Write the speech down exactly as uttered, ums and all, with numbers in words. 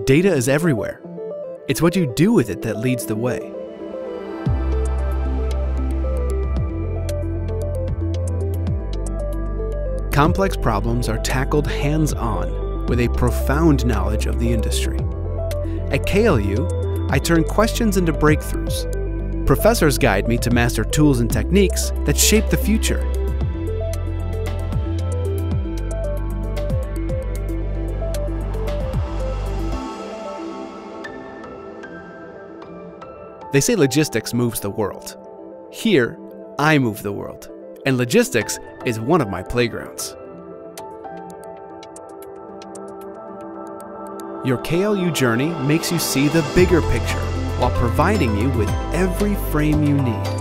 Data is everywhere. It's what you do with it that leads the way. Complex problems are tackled hands-on with a profound knowledge of the industry. At K L U, I turn questions into breakthroughs. Professors guide me to master tools and techniques that shape the future. They say logistics moves the world. Here, I move the world, and logistics is one of my playgrounds. Your K L U journey makes you see the bigger picture while providing you with every frame you need.